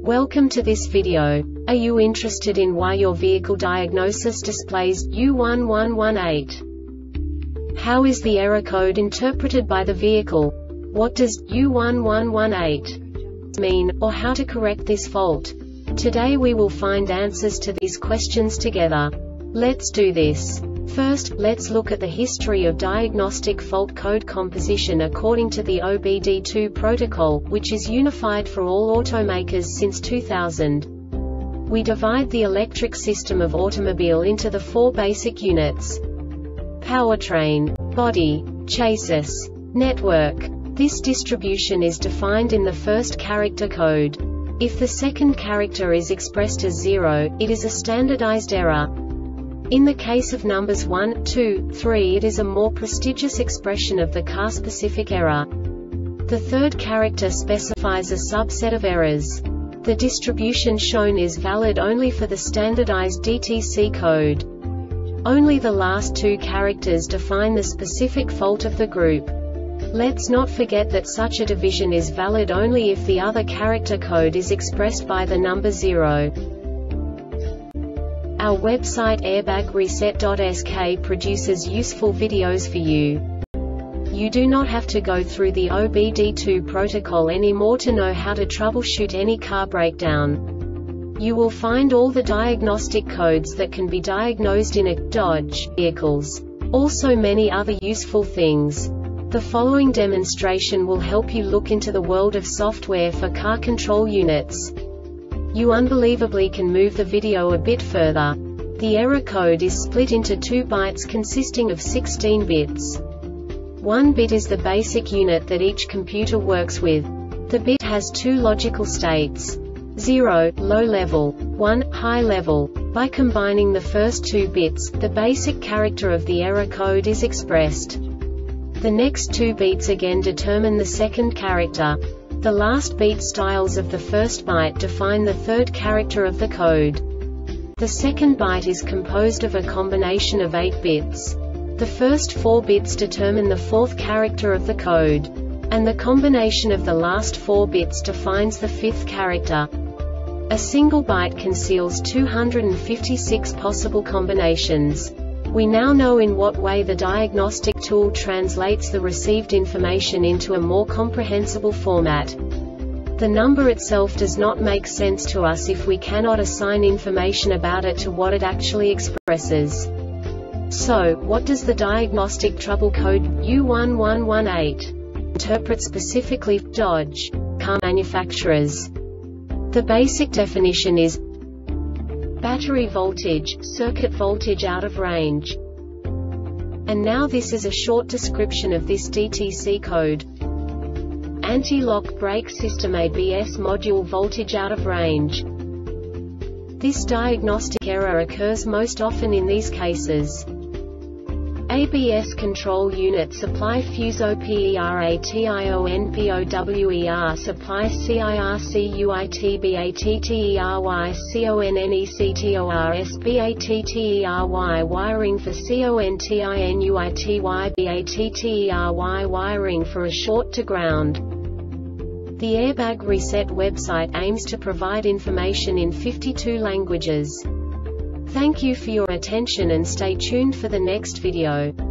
Welcome to this video. Are you interested in why your vehicle diagnosis displays U1118? How is the error code interpreted by the vehicle? What does U1118 mean, or how to correct this fault? Today we will find answers to these questions together. Let's do this. First, let's look at the history of diagnostic fault code composition according to the OBD2 protocol, which is unified for all automakers since 2000. We divide the electric system of automobile into the four basic units: powertrain, body, chassis, network. This distribution is defined in the first character code. If the second character is expressed as 0, it is a standardized error. In the case of numbers 1, 2, 3, it is a more prestigious expression of the car-specific error. The third character specifies a subset of errors. The distribution shown is valid only for the standardized DTC code. Only the last two characters define the specific fault of the group. Let's not forget that such a division is valid only if the other character code is expressed by the number 0. Our website airbagreset.sk produces useful videos for you. You do not have to go through the OBD2 protocol anymore to know how to troubleshoot any car breakdown. You will find all the diagnostic codes that can be diagnosed in a Dodge vehicles. Also many other useful things. The following demonstration will help you look into the world of software for car control units. You unbelievably can move the video a bit further. The error code is split into 2 bytes consisting of 16 bits. 1 bit is the basic unit that each computer works with. The bit has 2 logical states: 0, low level, 1, high level. By combining the first 2 bits, the basic character of the error code is expressed. The next 2 beats again determine the second character. The last beat styles of the first byte define the third character of the code. The second byte is composed of a combination of 8 bits. The first 4 bits determine the fourth character of the code. And the combination of the last 4 bits defines the fifth character. A single byte conceals 256 possible combinations. We now know in what way the diagnostic tool translates the received information into a more comprehensible format. The number itself does not make sense to us if we cannot assign information about it to what it actually expresses. So, what does the diagnostic trouble code U1118 interpret specifically for Dodge car manufacturers? The basic definition is battery voltage, circuit voltage out of range. And now this is a short description of this DTC code. Anti-lock brake system ABS module voltage out of range. This diagnostic error occurs most often in these cases: ABS control unit supply FUSO PERATIONPOWER supply CIRCUITBATTERY wiring for CONTINUITYBATTERY wiring for a short to ground. The Airbag Reset website aims to provide information in 52 languages. Thank you for your attention and stay tuned for the next video.